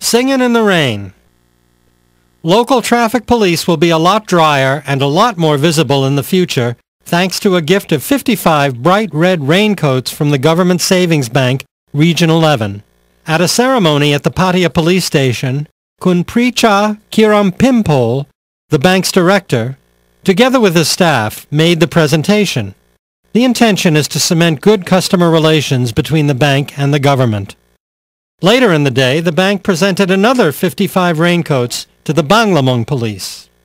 Singin' in the Rain. Local traffic police will be a lot drier and a lot more visible in the future thanks to a gift of 55 bright red raincoats from the Government Savings Bank, Region 11. At a ceremony at the Pattaya Police Station, Kun Pricha Kirampimpol, the bank's director, together with his staff, made the presentation. The intention is to cement good customer relations between the bank and the government. Later in the day, the bank presented another 55 raincoats to the Banglamung police.